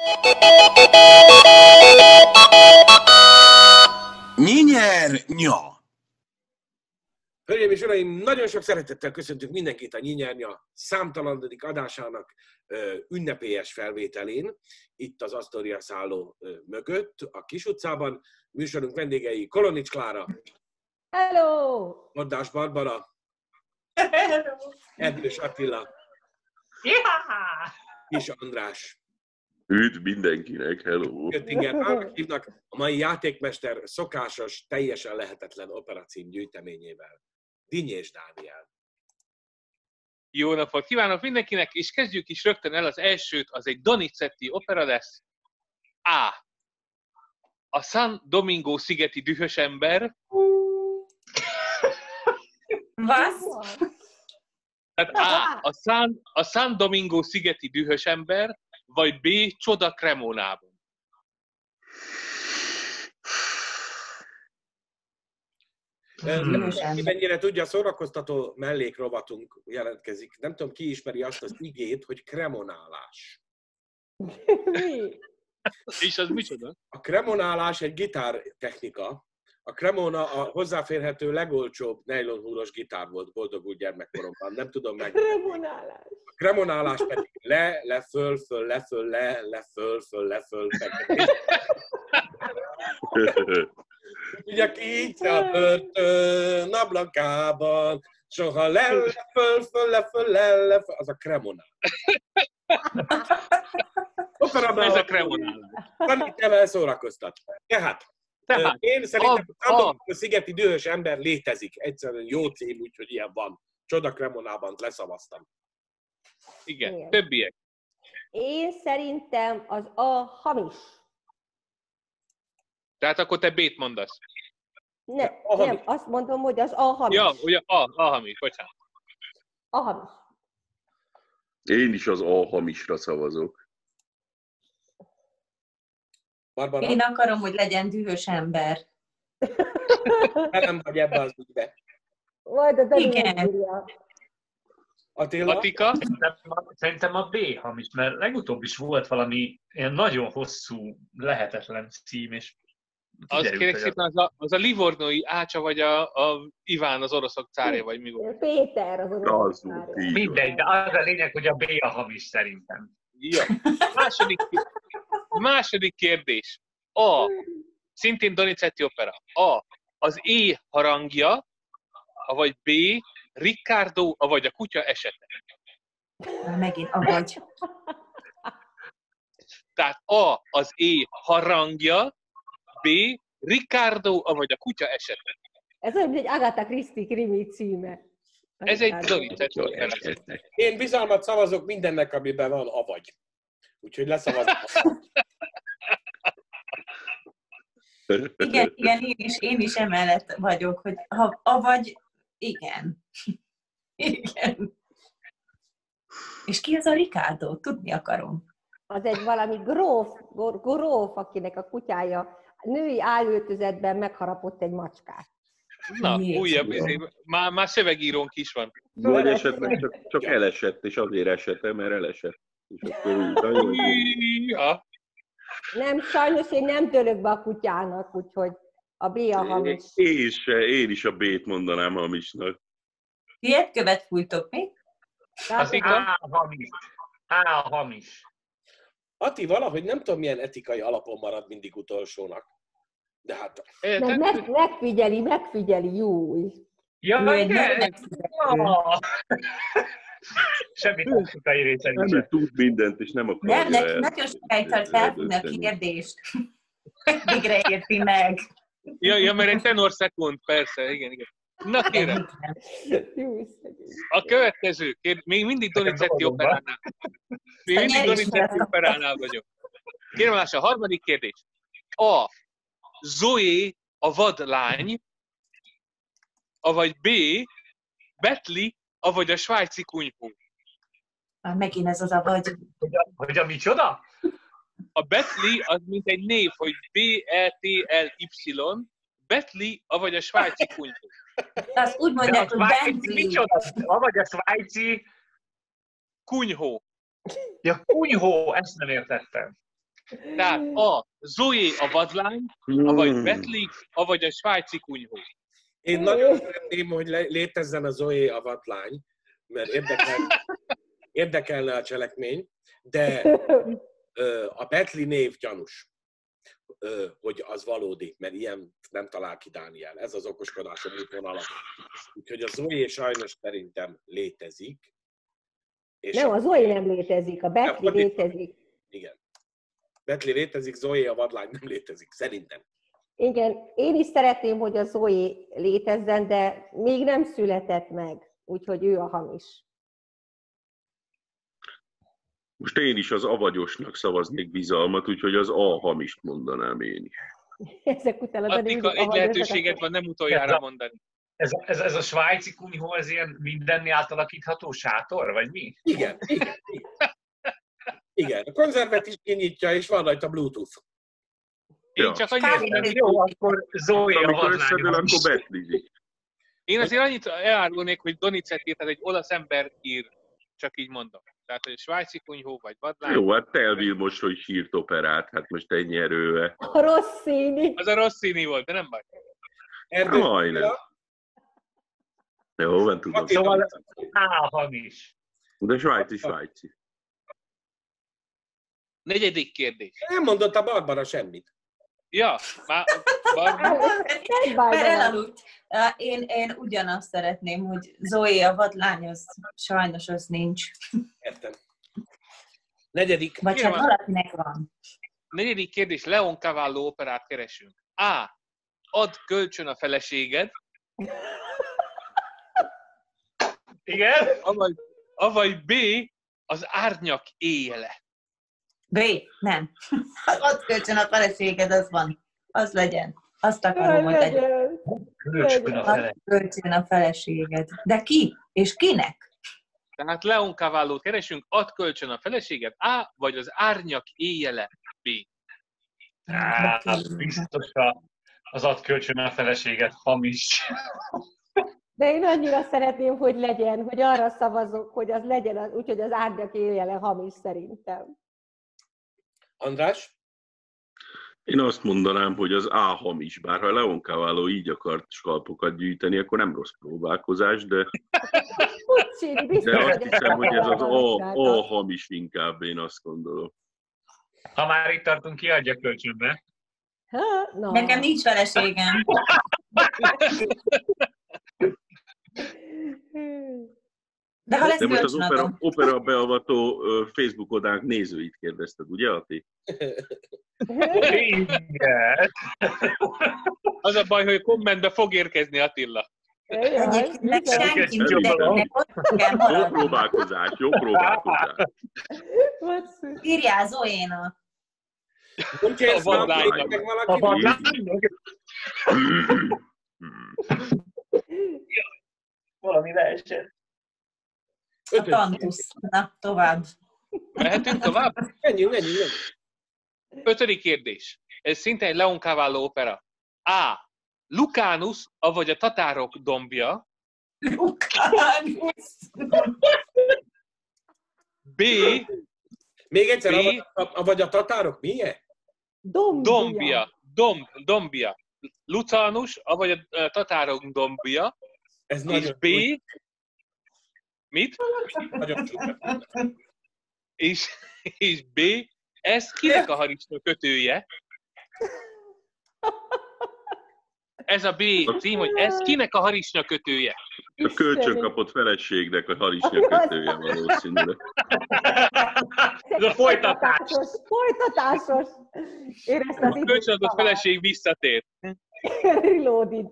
Nyinyer-nya. Hölgyeim és uraim, nagyon sok szeretettel köszöntünk mindenkit a Nyinyer-nya számtalanodik adásának ünnepélyes felvételén, itt az Astoria szálló mögött, a Kis utcában. Műsorunk vendégei Kolonics Klára. Hello! Ordás Barbara. Hello! Erdős Attila. Yeah! Kis András. Üdv mindenkinek, hello! Göttinger Pálnak hívnak, a mai játékmester szokásos, teljesen lehetetlen operacím gyűjteményével. Dinnyés Dániel. Jó napot kívánok mindenkinek, és kezdjük is rögtön el az elsőt, az egy Donizetti opera lesz. A San Domingo szigeti dühös ember. Was? Tehát a San Domingo szigeti dühös ember, vagy B. Csoda Cremonában. Mennyire tudja, szórakoztató mellékrovatunk jelentkezik. Nem tudom, ki ismeri azt az igét, hogy kremonálás. Mi? És az micsoda? A kremonálás egy gitártechnika. A kremona a hozzáférhető legolcsóbb nejlonhúros gitár volt boldogult gyermekkoromban. Nem tudom meg. Kremonálás. A kremonálás pedig le, föl, le, föl. Ugye így a börtön ablakában, soha le, föl, az a kremonál. Ez a kremonálás. Tanítjával szórakoztat. Tehát, én szerintem a szigeti dühös ember létezik. Egyszerűen jó cím, úgyhogy ilyen van. Csoda Cremonában leszavaztam. Igen, többiek. Én szerintem az a hamis. Tehát akkor te B-t mondasz. Nem, azt mondom, hogy az a hamis. Ja, ugye a hamis, bocsánat. A hamis. Én is az A hamisra szavazok. Barbara? Én akarom, hogy legyen dühös ember. Nem vagy ebbe az ügybe. Majd a Igen. Attila? Attika? Szerintem a B hamis, mert legutóbb is volt valami ilyen nagyon hosszú, lehetetlen cím, és Az kérek szépen, az a Livornói Ácsa, vagy a Iván az oroszok cárja, vagy mi volt? Péter az oroszok cárja. Mindegy, de az a lényeg, hogy a B a hamis szerintem. Ja. Második kérdés. Szintén Donizetti opera. Az E harangja, vagy B. Riccardo, vagy a kutya esete. Megint avagy. Tehát az E harangja, B. Riccardo, vagy a kutya esete. Ez olyan, mint egy Agatha Christie krimi címe. Ez egy Donizetti opera. Én bizalmat szavazok mindennek, amiben van avagy. Úgyhogy leszavazom. Igen, én is emellett vagyok, hogy ha avagy, igen. Igen. És ki az a Riccardo? Tudni akarom. Az egy valami gróf, akinek a kutyája női állöltözetben megharapott egy macskát. Na, újabb, már szövegírónk is van. Vagy esetleg csak elesett, és azért esett, mert elesett. És akkor ja. Nem, sajnos én nem dőlök be a kutyának, úgyhogy a B a hamis. Én is a B-t mondanám hamisnak. Ilyet követ fújtok, mi? Az A hamis. A hamis. Ati valahogy nem tudom, milyen etikai alapon marad mindig utolsónak. De hát... Megfigyeli, Júj. Ja, igen! Semmi etikai része nincs. Nem tud mindent, és nem akarja. Nem, nagyon sokáig tart felfogni a kérdést. Végre érti meg. Ja, mert egy tenor-szekund, persze, igen. Na kérem. A következő, még mindig Donizetti operánál. Vagyok. Kérem, a harmadik kérdés. Zoé a vadlány, avagy B. Betli, avagy a svájci kunyhó. Megint ez az avagy. Hogy a micsoda? A Betli az mint egy név, hogy B-E-T-L-Y, Betli, avagy a svájci kunyhó. Azt úgy mondják, hogy Bentley. Micsoda? Avagy a svájci... Kunyhó. Ja, kunyhó, ezt nem értettem. Tehát a Zoé a vadlány, avagy Betli, avagy a svájci kunyhó. Én nagyon szeretném, hogy létezzen a Zoé a vadlány, mert érdekelne a cselekmény, de a Betli név gyanús, hogy az valódi, mert ilyen nem talál ki Dániel. Ez az okoskodásom útvonala. Úgyhogy a Zoé sajnos szerintem létezik. És Nem, a Zoé nem létezik, a Betli létezik. Igen. Betli létezik, Zoé a vadlány nem létezik, szerintem. Igen, én is szeretném, hogy a Zoé létezzen, de még nem született meg, úgyhogy ő a hamis. Most én is az avagyosnak szavaznék bizalmat, úgyhogy az A hamist mondanám én is. Ezek után Attika, egy lehetőséget van nem utoljára mondani. Ez a svájci kunyhó, ez ilyen mindenni átalakítható sátor, vagy mi? Igen. Igen, a konzervet is kinyitja, és van rajta Bluetooth. Én csak annyit, Jó, akkor Zoé a Amikor összedől, vadlány. akkor betlizik. én azért annyit elárulnék, hogy Donizetti, tehát egy olasz ember ír, csak így mondom. Tehát, hogy svájci kunyhó vagy vadlány. Jó, hát Tel Vilmos, hogy sírt operát, hát most ennyi erővel. A Rossini. Az a Rossini volt, de nem baj. Majdnem. Jó, van tudom. Szóval hamis. De svájci. Negyedik kérdés. Nem mondott a Barbara semmit. Ja, már Barbara. Nem baj, Mert de nem. elaludt. Én ugyanazt szeretném, hogy Zoé a vadlány, az sajnos az nincs. Értem. Negyedik. Vagy hát valakinek van. Negyedik kérdés, Leon Cavallo operát keresünk. A. Add kölcsön a feleséged, Igen? avagy B. Az árnyak éjjele. B. Nem. Ott kölcsön a feleséged, az van. Az legyen. Azt akarom, hogy legyen. Kölcsön a fele. Ott kölcsön a feleséged. De ki? És kinek? Tehát Leon Cavallót keresünk, add kölcsön a feleséged, A. Vagy az árnyak éjjele, B. Biztos az ad kölcsön a feleséget hamis. De én annyira szeretném, hogy legyen, hogy arra szavazok, hogy az legyen, úgyhogy az árnyak éjjele hamis szerintem. András? Én azt mondanám, hogy az A hamis, bár ha Leon Cavallo így akart skalpokat gyűjteni, akkor nem rossz próbálkozás, de Puccini, biztos, azt hogy hiszem, hogy ez az a A hamis inkább, én azt gondolom. Ha már itt tartunk, kiadja kölcsönbe. Na. Nekem nincs feleségem. De ha lesz De most az kölcsönadom. opera beavató Facebook oldalánk nézőit kérdezted, ugye, Ati? Igen. Az a baj, hogy kommentbe fog érkezni Attila. Egyébként meg senki Jó mindenkinek ott kell Jó maradni. próbálkozás, jó próbálkozás. Írjál Zoénak. Nem kérsz A vadlánynak. meg A valaki? vadlánynak valami leesett. A tantusz. Na, tovább. Mehetünk tovább? Menjünk. Ötödik kérdés. Ez szintén egy Leon Cavallo opera. A. Lucánus, avagy a tatárok dombja. Lukács. B. Még egyszer, Mi? vagy a tatárok milyen? Dombia. Dombia. Lucánus, avagy a tatárok dombja. Ez És B. Mit? Nagyon csúnya. És B. Ez kinek a harisnya kötője? Ez a B cím, hogy ez kinek a harisnya kötője? A kölcsön kapott feleségnek a harisnya kötője valószínűleg. Ez a folytatás. Folytatásos. Érezd A az kölcsönadott feleség visszatér. Reloaded.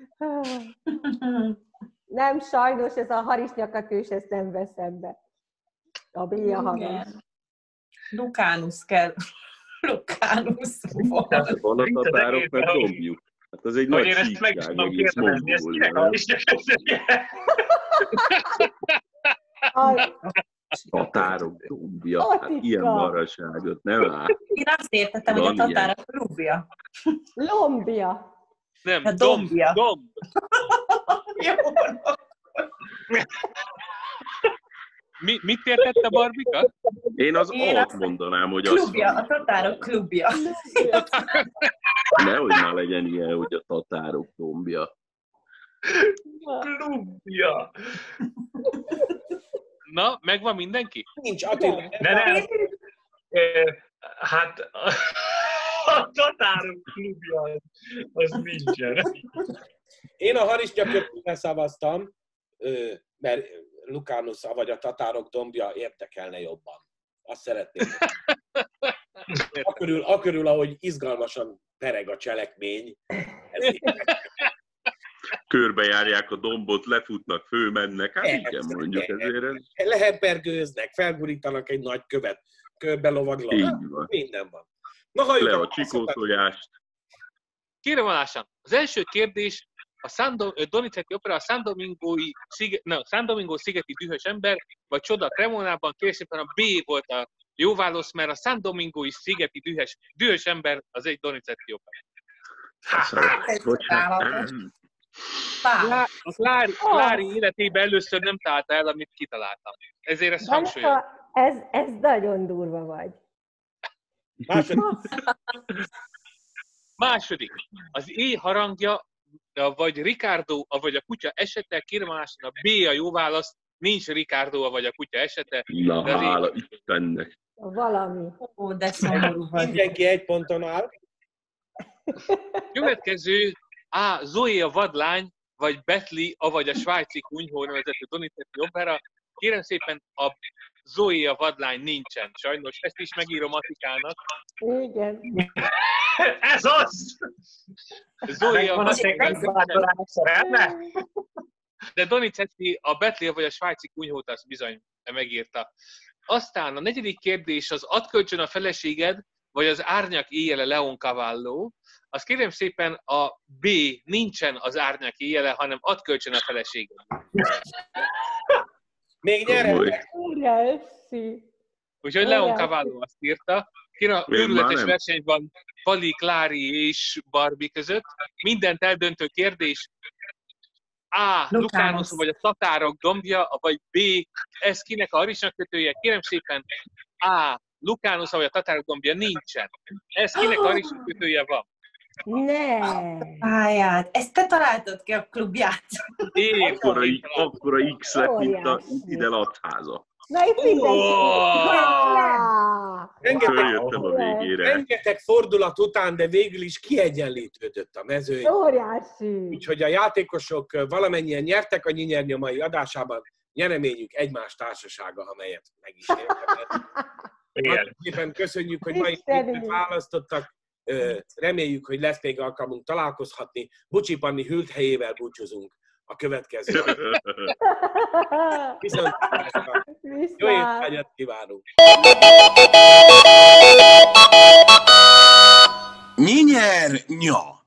Nem, sajnos ez a harisnyakötős, ezt nem veszem be. A B a hamis. Lukánusz kell. Lukánusz volt. Van a tatárok, meg dombjuk. Hát az egy Hogy nagy én ezt meg is síkság, tudom egész kérdezni, ezt kinek a Mongólia. harisnya kötője? Tatárok dombja, hát Atika. ilyen maraságot nem lát. Én azt értettem, hogy a Van tatár a rúbja. Lombia. Nem, A dombja. Domb. Jó. Mit értett a Barbika? Én az A-t mondanám, hogy az... Klubja, a tatárok klubja. Nehogy már legyen ilyen, hogy a tatárok dombja. Klubja. Na, megvan mindenki? Nincs, Attila. Nem. Hát a tatárok klubja az nincsen. Én a harisnyakötőre szavaztam, mert Lukánus, vagy a tatárok dombja érdekelne jobban. Azt szeretném. Akörül, ahogy izgalmasan pereg a cselekmény. Körbejárják a dombot, lefutnak, fölmennek, hát igen, mondjuk ezért ez... Lehepergőznek, felgurítanak egy nagy követ, körbe lovagolnak, minden van. Na, le a csikótojást. Kérem alásan, az első kérdés, a Donizetti opera a San Domingo szigeti dühös ember, vagy Csoda Cremonában, kérem szépen a B volt a jó válasz, mert a San Domingói szigeti dühös ember az egy Donizetti opera. Klári életében először nem találta el, amit kitaláltam. Ezért ezt hangsúlyozom. Ez nagyon durva vagy. Második. Az E harangja, vagy Ricardo, vagy a kutya esete, kérem alásan a B a jó válasz, nincs Ricardo, vagy a kutya esete. Na, hála Istennek. Valami. Ó, de szomorú vagy. Mindenki egy ponton áll. Következő A. Zoé a vadlány, vagy Betli, avagy a svájci kunyhó nevezetű Donizetti opera. Kérem szépen, a Zoé a vadlány nincsen, sajnos. Ezt is megírom Atikának. Igen. Ez az! Zoé a vadlány szeretne? De Donizetti a Betli, vagy a svájci kunyhót azt bizony megírta. Aztán a negyedik kérdés az add kölcsön a feleséged, vagy az árnyak éjjele Leoncavallo. Azt kérem szépen a B, nincsen az árnyak éjjele, hanem add kölcsön a feleséged. Még nyerek. Úgyhogy Leoncavallo azt írta. Kira őrületes verseny van Pali, Klári és Barbie között. Mindent eldöntő kérdés. A. Lukánus, vagy a tatárok dombja, vagy B. Ez kinek a harisnyakötője? Kérem szépen A. Lukánus, vagy a tatárok dombja nincsen. Ez kinek a harisnyakötője van? Pályát. Ezt te találtad ki a klubját? Én. Akkora X lett, mint a ide latháza. Na itt Följöttem a végére. Rengeteg fordulat után, de végül is kiegyenlítődött a mezőny. Óriási. Úgyhogy a játékosok valamennyien nyertek a Nyinyer mai adásában. Nyereményük egymás társasága, amelyet meg is érdekel. Szépen köszönjük, hogy mai héten választottak. Reméljük, hogy lesz még alkalmunk találkozhatni. Bucsi Panni hűlt helyével búcsúzunk a következő. Viszont jó étvágyat kívánunk! Nyinyer nya!